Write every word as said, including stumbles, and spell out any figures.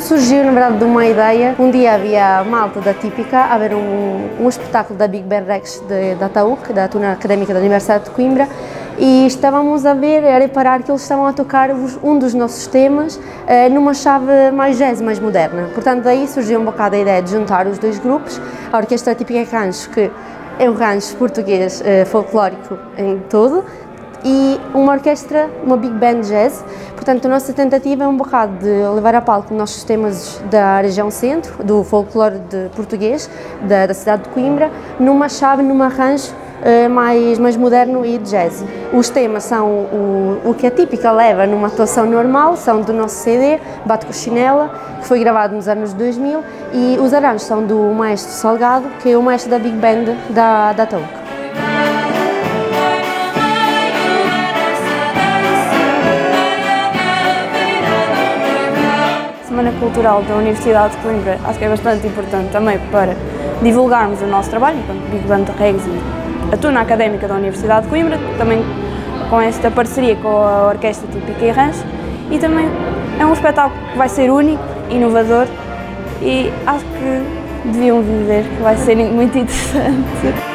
surgiu, na verdade, de uma ideia. Um dia havia a malta da Típica a ver um, um espetáculo da Big Band Rex de, da T A U C, da Tuna Académica da Universidade de Coimbra, e estávamos a ver, a reparar que eles estavam a tocar um dos nossos temas eh, numa chave mais jazz, mais moderna. Portanto, daí surgiu um bocado a ideia de juntar os dois grupos, a Orquestra Típica Rancho, que é um rancho português eh, folclórico em todo, e uma orquestra, uma big band jazz. Portanto, a nossa tentativa é um bocado de levar a palco nossos temas da região centro, do folclore de português, da, da cidade de Coimbra, numa chave, num arranjo uh, mais, mais moderno e de jazz. Os temas são o, o que a Típica leva numa atuação normal, são do nosso C D, Bate com Chinela, que foi gravado nos anos dois mil, e os arranjos são do Maestro Salgado, que é o maestro da big band da, da T A U C. A Semana Cultural da Universidade de Coimbra acho que é bastante importante também para divulgarmos o nosso trabalho, enquanto Big Band Regs e a Tuna Académica da Universidade de Coimbra, também com esta parceria com a Orquestra Típica e Rancho, e também é um espetáculo que vai ser único, inovador, e acho que deviam viver, que vai ser muito interessante.